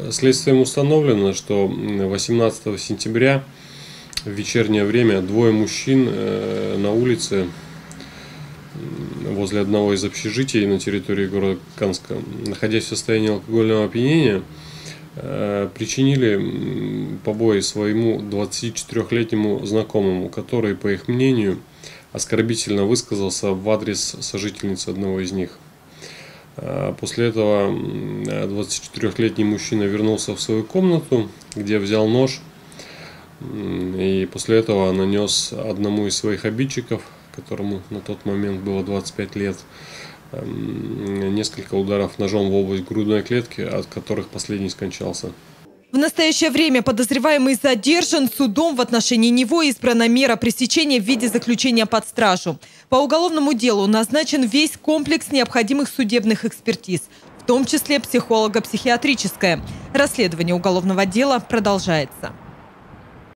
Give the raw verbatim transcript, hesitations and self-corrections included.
Следствием установлено, что восемнадцатого сентября в вечернее время двое мужчин на улице возле одного из общежитий на территории города Канска, находясь в состоянии алкогольного опьянения, причинили побои своему двадцатичетырёхлетнему знакомому, который, по их мнению, оскорбительно высказался в адрес сожительницы одного из них. После этого двадцатичетырёхлетний мужчина вернулся в свою комнату, где взял нож, и после этого нанес одному из своих обидчиков, которому на тот момент было двадцать пять лет, несколько ударов ножом в область грудной клетки, от которых последний скончался. В настоящее время подозреваемый задержан. Судом в отношении него избрана мера пресечения в виде заключения под стражу. По уголовному делу назначен весь комплекс необходимых судебных экспертиз, в том числе психолого-психиатрическое. Расследование уголовного дела продолжается.